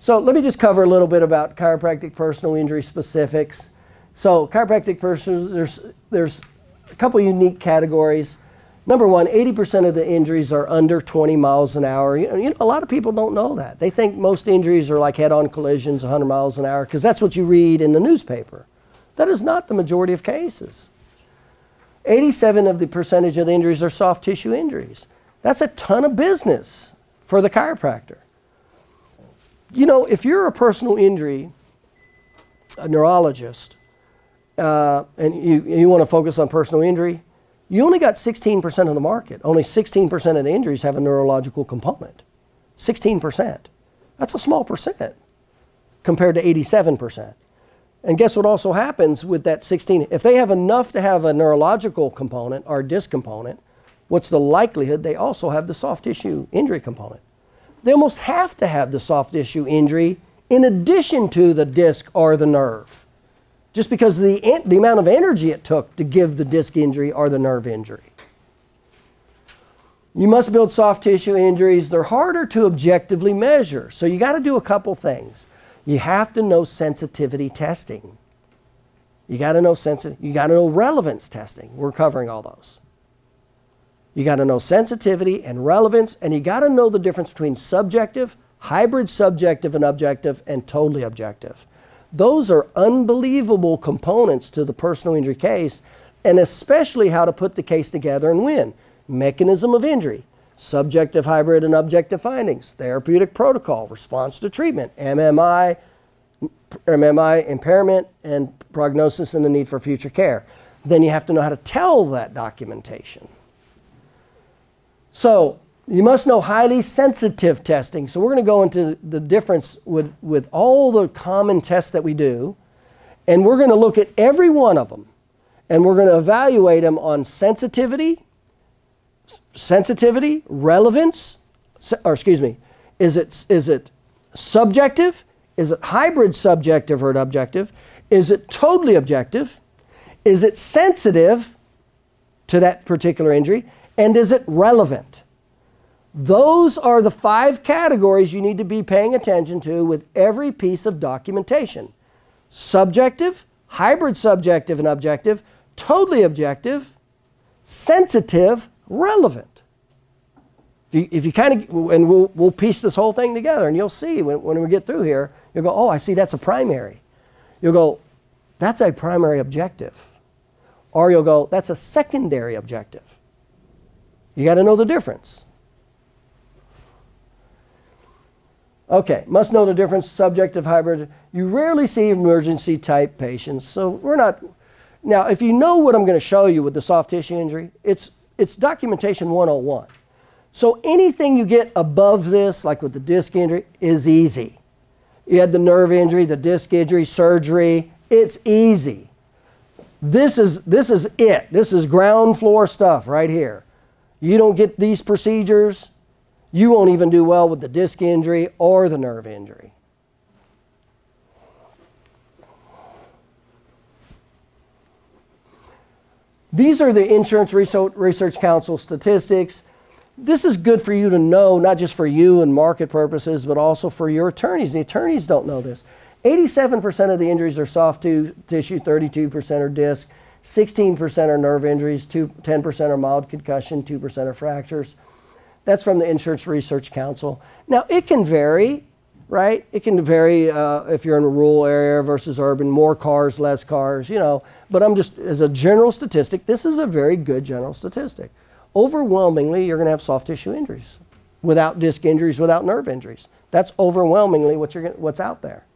So let me just cover a little bit about chiropractic personal injury specifics. So chiropractic personal, there's a couple unique categories. Number one, 80% of the injuries are under 20 miles an hour. You know, a lot of people don't know that. They think most injuries are like head-on collisions, 100 miles an hour, because that's what you read in the newspaper. That is not the majority of cases. 87% of the injuries are soft tissue injuries. That's a ton of business for the chiropractor. You know, if you're a personal injury, a neurologist, and you want to focus on personal injury, you only got 16% of the market. Only 16% of the injuries have a neurological component. 16%. That's a small percent compared to 87%. And guess what also happens with that 16? If they have enough to have a neurological component or disc component, what's the likelihood they also have the soft tissue injury component? They almost have to have the soft tissue injury in addition to the disc or the nerve, just because of the amount of energy it took to give the disc injury or the nerve injury. You must build soft tissue injuries. They're harder to objectively measure, so you got to do a couple things. You have to know sensitivity testing. You got to know relevance testing. We're covering all those. You got to know sensitivity and relevance, and you got to know the difference between subjective, hybrid subjective and objective, and totally objective. Those are unbelievable components to the personal injury case, and especially how to put the case together and win. Mechanism of injury, subjective, hybrid, and objective findings, therapeutic protocol, response to treatment, MMI, impairment, and prognosis and the need for future care. Then you have to know how to tell that documentation. So you must know highly sensitive testing. So we're going to go into the difference with all the common tests that we do, and we're going to look at every one of them, and we're going to evaluate them on sensitivity, relevance, or excuse me, is it subjective? Is it hybrid subjective or objective? Is it totally objective? Is it sensitive to that particular injury? And is it relevant? Those are the 5 categories you need to be paying attention to with every piece of documentation. Subjective, hybrid subjective and objective, totally objective, sensitive, relevant. If you kind of, and we'll piece this whole thing together, and you'll see when we get through here, you'll go, oh, I see that's a primary. You'll go, that's a primary objective. Or you'll go, that's a secondary objective. You got to know the difference. Okay, must know the difference, subjective, hybrid. You rarely see emergency type patients, so we're not. Now, if you know what I'm going to show you with the soft tissue injury, it's documentation 101. So anything you get above this, like with the disc injury, is easy. You had the nerve injury, the disc injury, surgery, it's easy. This is it. This is ground floor stuff right here. You don't get these procedures, you won't even do well with the disc injury or the nerve injury. These are the Insurance Research Council statistics. This is good for you to know, not just for you and market purposes, but also for your attorneys. The attorneys don't know this. 87% of the injuries are soft tissue, 32% are disc, 16% are nerve injuries, 10% are mild concussion, 2% are fractures. That's from the Insurance Research Council. Now, it can vary, right? It can vary if you're in a rural area versus urban, more cars, less cars, you know. But I'm just, as a general statistic, this is a very good general statistic. Overwhelmingly, you're going to have soft tissue injuries without disc injuries, without nerve injuries. That's overwhelmingly what's out there.